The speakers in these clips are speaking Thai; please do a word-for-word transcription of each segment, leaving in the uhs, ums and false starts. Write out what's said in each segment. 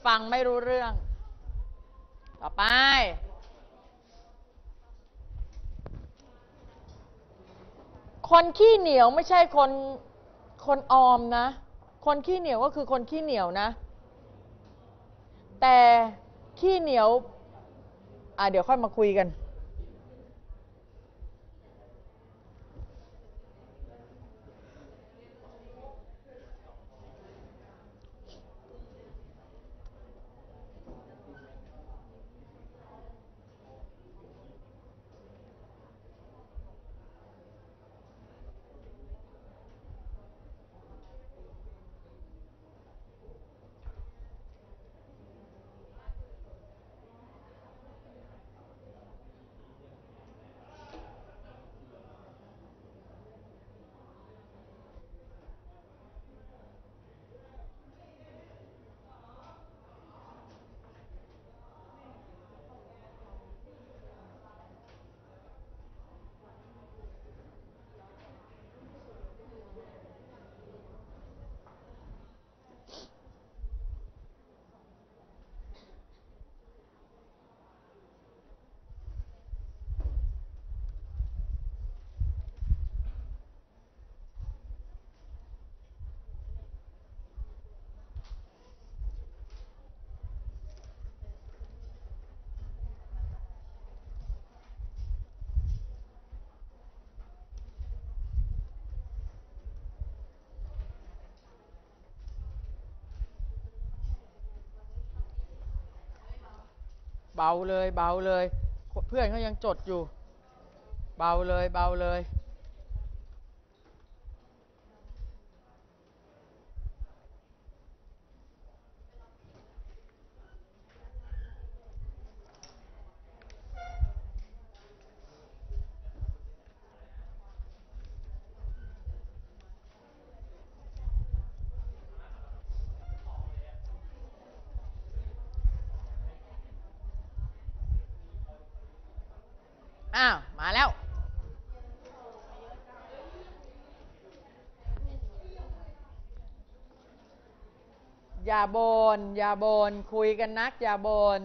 ฟังไม่รู้เรื่องต่อไปคนขี้เหนียวไม่ใช่คนคนออมนะคนขี้เหนียวก็คือคนขี้เหนียวนะแต่ขี้เหนียวอ่ะเดี๋ยวค่อยมาคุยกันเบาเลยเบาเลยเพื่อนเขายังจดอยู่เบาเลยเบาเลยอ้าวมาแล้วอย่าบนอย่าบนคุยกันนักอย่าบน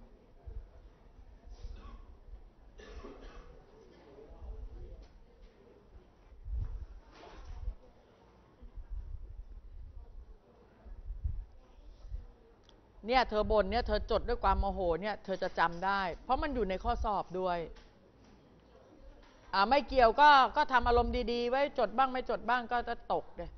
เนี่ยเธอบ่นเนี่ยเธอจดด้วยความโมโหเนี่ยเธอจะจำได้เพราะมันอยู่ในข้อสอบด้วยอ่าไม่เกี่ยวก็ก็ทำอารมณ์ดีๆไว้จดบ้างไม่จดบ้างก็จะตกเลย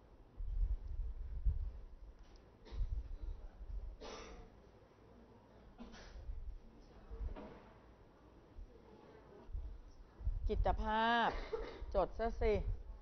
กิจภาพจดซะสิ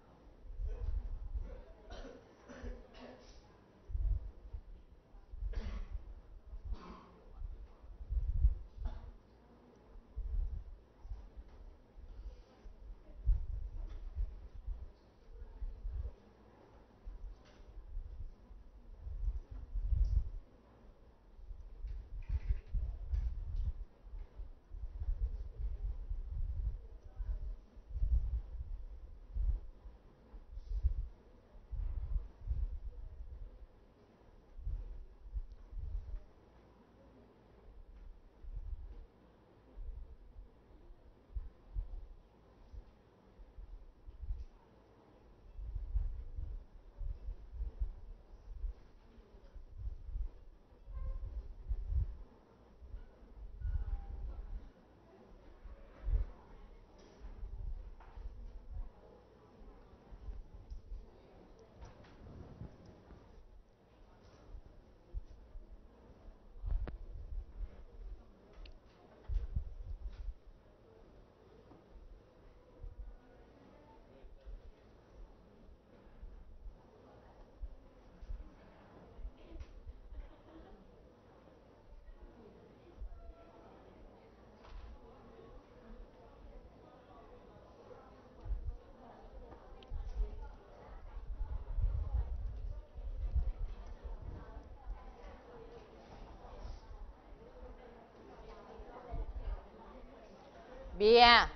เบียร์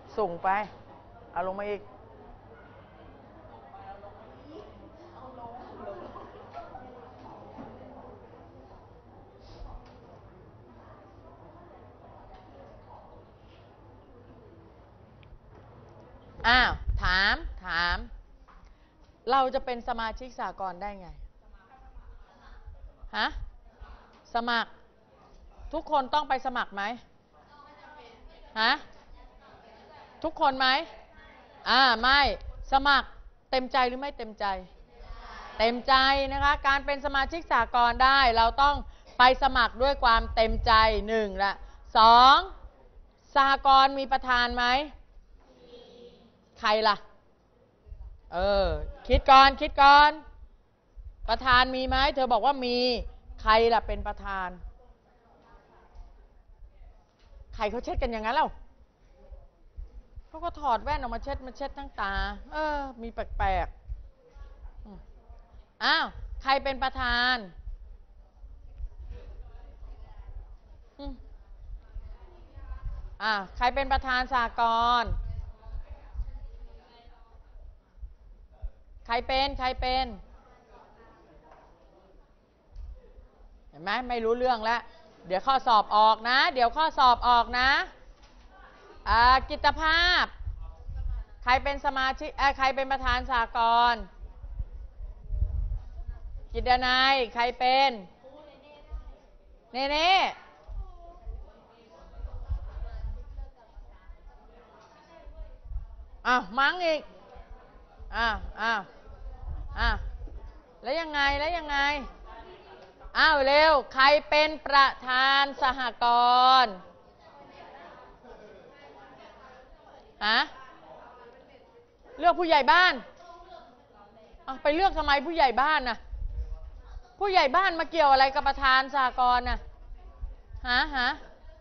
สูงไปเอาลงมาอีกอ้าวถามถามเราจะเป็นสมาชิกสหกรณ์ได้ไงฮะสมัครทุกคนต้องไปสมัครไหมฮะทุกคนไหมอ่าไม่สมัครเต็มใจหรือไม่เต็มใจเต็มใจนะคะการเป็นสมาชิกสหกรณ์ได้เราต้องไปสมัครด้วยความเต็มใจหนึ่งละสองสหกรณ์มีประธานไหมใครล่ะเออคิดก่อนคิดก่อนประธานมีไหมเธอบอกว่ามีใครล่ะเป็นประธานใครเขาเช็ดกันอย่างนั้นเล่าเขาก็ถอดแว่นออกมาเช็ดมาเช็ดทั้งตาเออมีแปลกๆอ้าวใครเป็นประธานอ่าใครเป็นประธานสหกรณ์ใครเป็นใครเป็นเห็นไหมไม่รู้เรื่องแล้วเดี๋ยวข้อสอบออกนะเดี๋ยวข้อสอบออกนะอ่ากิตภาพใครเป็นสมาชิกเอ่อใครเป็นประธานสหกรณ์กิตนายใครเป็นเน่เน่อ้าวมั้งอีกอ้าวอ้าวอ้าวแล้วยังไงแล้วยังไงอ้าวเร็วใครเป็นประธานสหกรณ์ฮะเลือกผู้ใหญ่บ้านเอาไปเลือกทำไมผู้ใหญ่บ้านน่ะผู้ใหญ่บ้านมาเกี่ยวอะไรกับประธานสหกรณ์น่ะฮะฮะ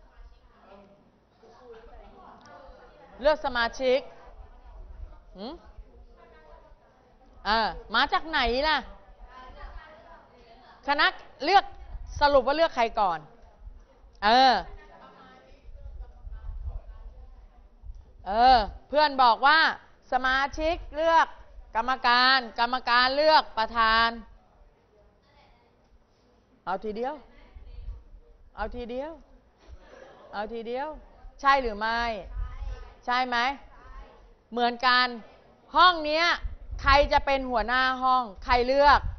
เลือกสมาชิกหืมเออมาจากไหนล่ะคณะเลือกสรุปว่าเลือกใครก่อนเออเออเพื่อนบอกว่าสมาชิกเลือกกรรมการกรรมการเลือกประธานเอาทีเดียวเอาทีเดียวเอาทีเดียวใช่หรือไม่ใช่ไหมเหมือนกันห้องเนี้ยใครจะเป็นหัวหน้าห้องใครเลือก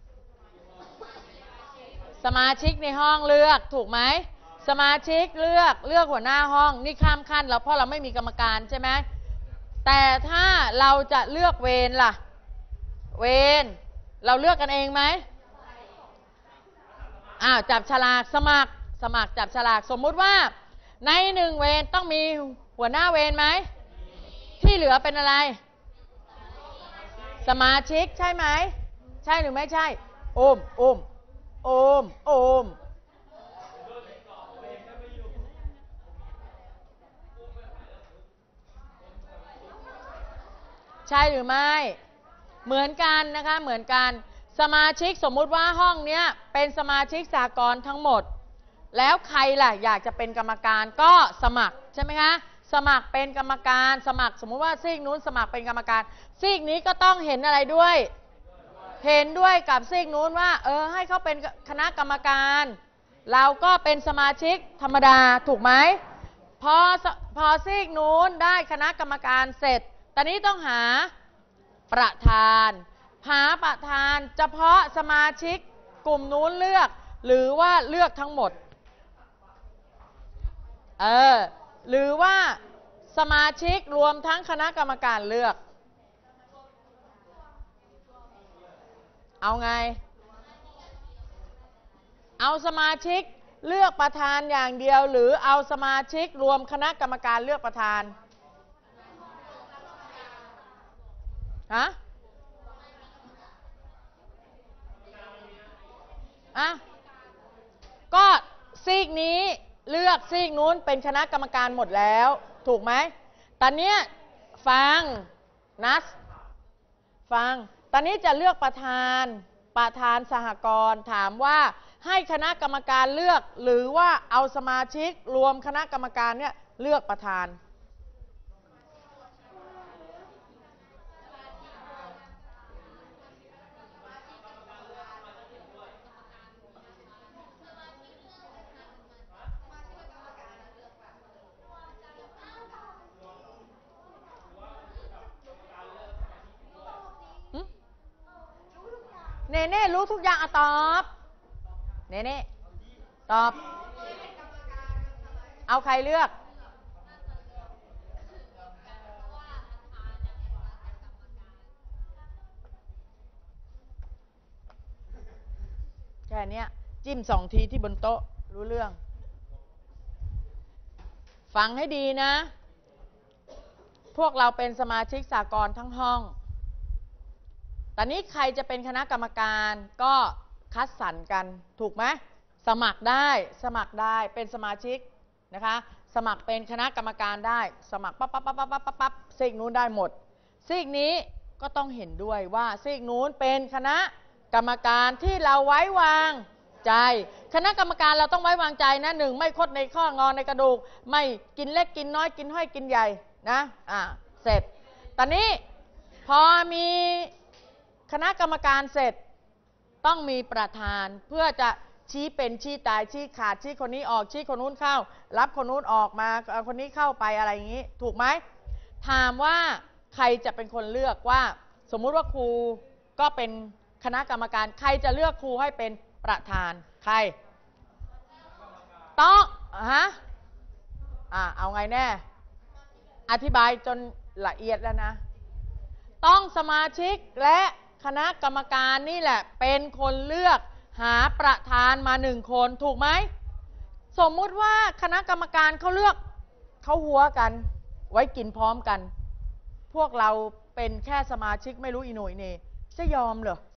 สมาชิกในห้องเลือกถูกไหมสมาชิกเลือกเลือกหัวหน้าห้องนี่ข้ามขั้นแล้วเพราะเราไม่มีกรรมการใช่ไหมแต่ถ้าเราจะเลือกเวรล่ะเวรเราเลือกกันเองไหมอ้าวจับฉลากสมัครสมัครจับฉลากสมมุติว่าในหนึ่งเวรต้องมีหัวหน้าเวรไหมที่เหลือเป็นอะไรสมาชิกใช่ไหมใช่หรือไม่ใช่โอมโอมโอมโอมใช่หรือไม่เหมือนกันนะคะเหมือนกันสมาชิกสมมุติว่าห้องเนี้ยเป็นสมาชิกสหกรณ์ทั้งหมดแล้วใครล่ะอยากจะเป็นกรรมการก็สมัครใช่ไหมคะสมัครเป็นกรรมการสมัครสมมุติว่าซีกนู้นสมัครเป็นกรรมการซีกนี้ก็ต้องเห็นอะไรด้วยเห็นด้วยกับซีกนู้นว่าเออให้เขาเป็นคณะกรรมการเราก็เป็นสมาชิกธรรมดาถูกไหมพอพอซีกนู้นได้คณะกรรมการเสร็จตอนนี้ต้องหาประธานหาประธานเฉพาะสมาชิกกลุ่มนู้นเลือกหรือว่าเลือกทั้งหมดเออหรือว่าสมาชิกรวมทั้งคณะกรรมการเลือกเอาไงเอาสมาชิกเลือกประธานอย่างเดียวหรือเอาสมาชิกรวมคณะกรรมการเลือกประธานฮะอ่ะก็ซีกนี้เลือกซีกนู้นเป็นคณะกรรมการหมดแล้วถูกไหมตอนนี้ฟังนัสฟังตอนนี้จะเลือกประธานประธานสหกรณ์ถามว่าให้คณะกรรมการเลือกหรือว่าเอาสมาชิกรวมคณะกรรมการเนี่ยเลือกประธานเนเน่รู้ทุกอย่างอะตอบเนเน่ตอบเอาใครเลือกแค่นี้จิ้มสองทีที่บนโต๊ะรู้เรื่องฟังให้ดีนะพวกเราเป็นสมาชิกสากลทั้งห้องตอนนี้ใครจะเป็นคณะกรรมการก็คัดสรรกันถูกไหมสมัครได้สมัครได้เป็นสมาชิกนะคะสมัครเป็นคณะกรรมการได้สมัครปั๊บปั๊บปั๊บปั๊บปั๊บปั๊บซีกนู้นได้หมดซีกนี้ก็ต้องเห็นด้วยว่าซีกนู้นเป็นคณะกรรมการที่เราไว้วางใจคณะกรรมการเราต้องไว้วางใจนะหนึ่งไม่คดในข้องอในกระดูกไม่กินเล็กกินน้อยกินห้อยกินใหญ่นะอ่าเสร็จตอนนี้พอมีคณะกรรมการเสร็จต้องมีประธานเพื่อจะชี้เป็นชี้ตายชี้ขาดชี้คนนี้ออกชี้คนนู้นเข้ารับคนนู้นออกมาคนนี้เข้าไปอะไรอย่างนี้ถูกไหมถามว่าใครจะเป็นคนเลือกว่าสมมุติว่าครูก็เป็นคณะกรรมการใครจะเลือกครูให้เป็นประธานใครต้องฮะอ่าเอาไงแน่อธิบายจนละเอียดแล้วนะต้องสมาชิกและคณะกรรมการนี่แหละเป็นคนเลือกหาประธานมาหนึ่งคนถูกไหมสมมุติว่าคณะกรรมการเขาเลือกเขาหัวกันไว้กินพร้อมกันพวกเราเป็นแค่สมาชิกไม่รู้อีหน่วยนี่จะยอมเหรอ